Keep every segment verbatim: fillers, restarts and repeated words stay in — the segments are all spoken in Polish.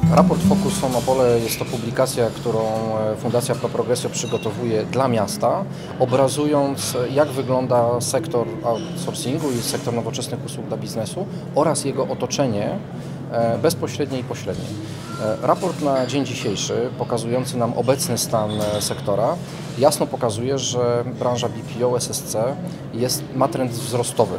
Raport Focus on Opole jest to publikacja, którą Fundacja Pro Progressio przygotowuje dla miasta, obrazując, jak wygląda sektor outsourcingu i sektor nowoczesnych usług dla biznesu oraz jego otoczenie bezpośrednie i pośrednie. Raport na dzień dzisiejszy, pokazujący nam obecny stan sektora, jasno pokazuje, że branża B P O S S C jest, ma trend wzrostowy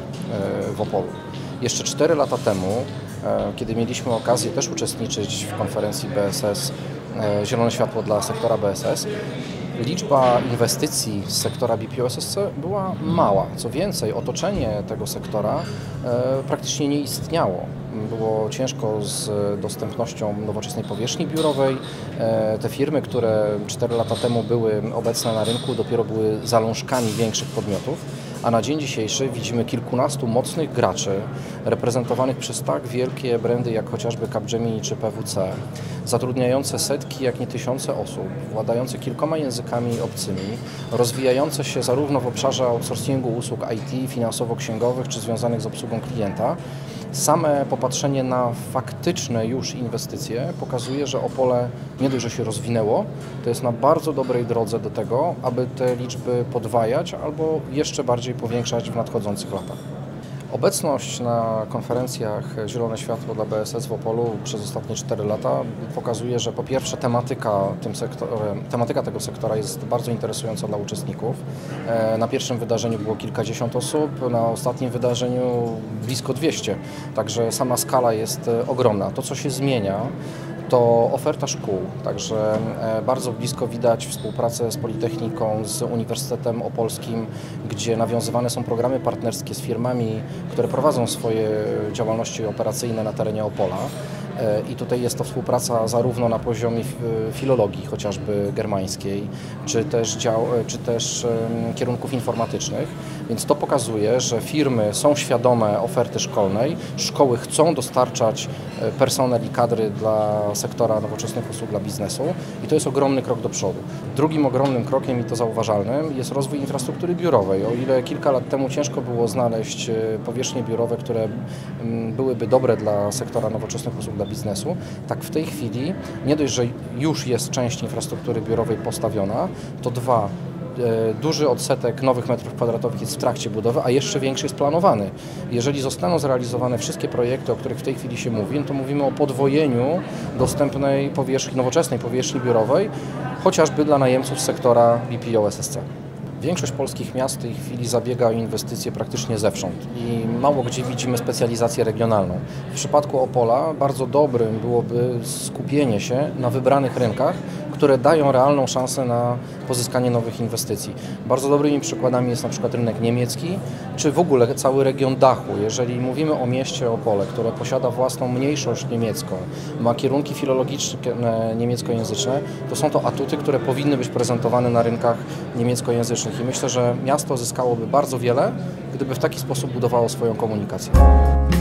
w Opolu. Jeszcze cztery lata temu, kiedy mieliśmy okazję też uczestniczyć w konferencji B S S Zielone Światło dla sektora B S S, liczba inwestycji z sektora B P O S S C była mała. Co więcej, otoczenie tego sektora praktycznie nie istniało. Było ciężko z dostępnością nowoczesnej powierzchni biurowej. Te firmy, które cztery lata temu były obecne na rynku, dopiero były zalążkami większych podmiotów, a na dzień dzisiejszy widzimy kilkunastu mocnych graczy reprezentowanych przez tak wielkie brandy jak chociażby Capgemini czy P W C, zatrudniające setki, jak nie tysiące osób, władające kilkoma językami obcymi, rozwijające się zarówno w obszarze outsourcingu usług I T, finansowo-księgowych czy związanych z obsługą klienta. Same popatrzenie na faktyczne już inwestycje pokazuje, że Opole nie dość, że się rozwinęło, to jest na bardzo dobrej drodze do tego, aby te liczby podwajać albo jeszcze bardziej powiększać w nadchodzących latach. Obecność na konferencjach Zielone Światło dla B S S w Opolu przez ostatnie cztery lata pokazuje, że po pierwsze tematyka, tym sektorem, tematyka tego sektora jest bardzo interesująca dla uczestników. Na pierwszym wydarzeniu było kilkadziesiąt osób, na ostatnim wydarzeniu blisko dwieście, także sama skala jest ogromna. To, co się zmienia, to oferta szkół, także bardzo blisko widać współpracę z Politechniką, z Uniwersytetem Opolskim, gdzie nawiązywane są programy partnerskie z firmami, które prowadzą swoje działalności operacyjne na terenie Opola. I tutaj jest to współpraca zarówno na poziomie filologii, chociażby germańskiej, czy też, dział, czy też kierunków informatycznych. Więc to pokazuje, że firmy są świadome oferty szkolnej, szkoły chcą dostarczać personel i kadry dla sektora nowoczesnych usług dla biznesu i to jest ogromny krok do przodu. Drugim ogromnym krokiem, i to zauważalnym, jest rozwój infrastruktury biurowej. O ile kilka lat temu ciężko było znaleźć powierzchnie biurowe, które byłyby dobre dla sektora nowoczesnych usług dla biznesu, tak w tej chwili nie dość, że już jest część infrastruktury biurowej postawiona, to dwa, duży odsetek nowych metrów kwadratowych jest w trakcie budowy, a jeszcze większy jest planowany. Jeżeli zostaną zrealizowane wszystkie projekty, o których w tej chwili się mówi, to mówimy o podwojeniu dostępnej powierzchni, nowoczesnej powierzchni biurowej, chociażby dla najemców z sektora B P O S S C. Większość polskich miast w tej chwili zabiega o inwestycje praktycznie zewsząd i mało gdzie widzimy specjalizację regionalną. W przypadku Opola bardzo dobrym byłoby skupienie się na wybranych rynkach, które dają realną szansę na pozyskanie nowych inwestycji. Bardzo dobrymi przykładami jest na przykład rynek niemiecki, czy w ogóle cały region Dachu. Jeżeli mówimy o mieście Opole, które posiada własną mniejszość niemiecką, ma kierunki filologiczne niemieckojęzyczne, to są to atuty, które powinny być prezentowane na rynkach niemieckojęzycznych. I myślę, że miasto zyskałoby bardzo wiele, gdyby w taki sposób budowało swoją komunikację.